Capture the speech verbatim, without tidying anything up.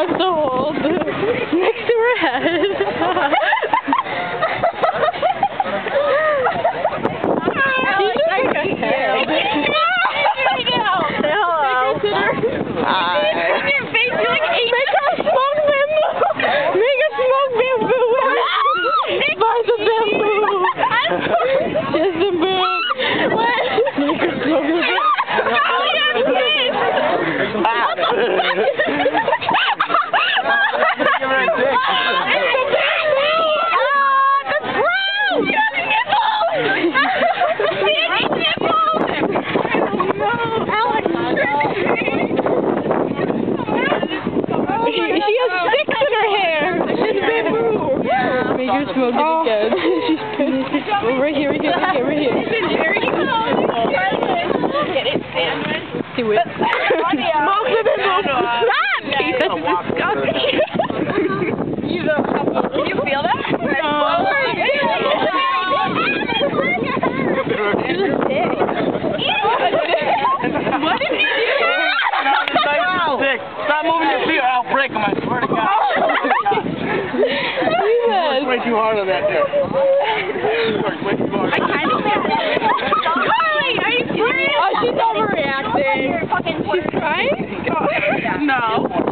wants to hold next to her head. She's just like a head. Say hello. Hi. Make her smoke bamboo. Make her smoke bamboo. Buy the bamboo. Just the bamboo. What? Make her smoke bamboo. She has sticks in her hair. She's bamboo. Make her smoke it oh. again. She's pissed. Oh, right here, right here, right here, right here. Get it, sandwich. Do it. Smoke the bamboo. Stop! That's disgusting. You don't have to. Can you feel that? No. There's a dick. What did you do? Stop moving your feet or I'll break them, I swear to God. You way too hard on that there. I kind of feel it. Carly, are you serious? Oh, she's overreacting. She's crying? No.